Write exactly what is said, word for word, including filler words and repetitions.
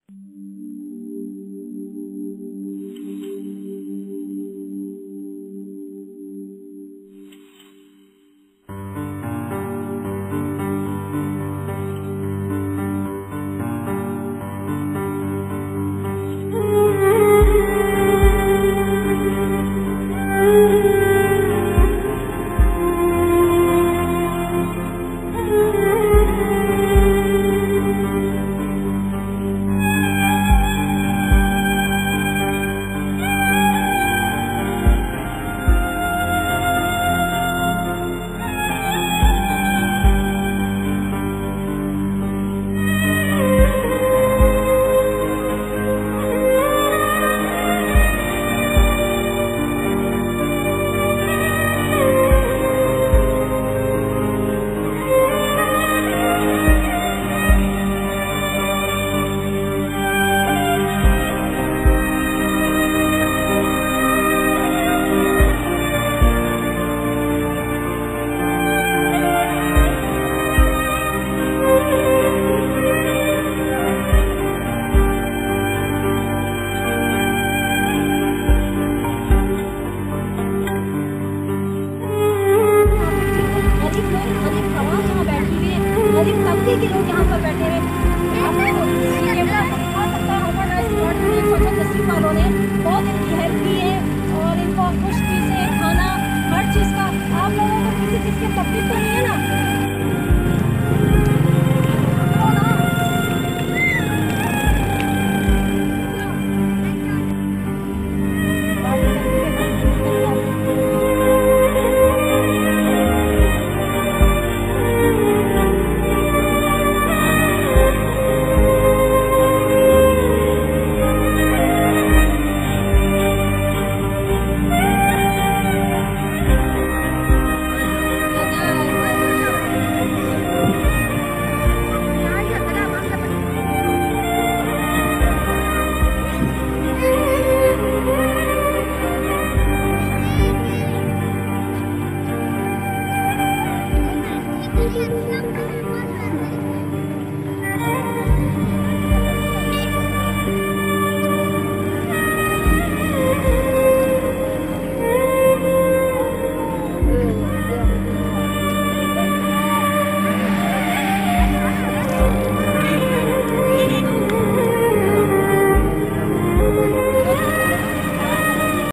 के लोग यहाँ पर बैठे हैं। वालों ने बहुत इनकी हेल्प की है और इनको कुछ चीज़ें खाना हर चीज़ का आप लोगों को किसी चीज़ की तकलीफ तो नहीं है ना।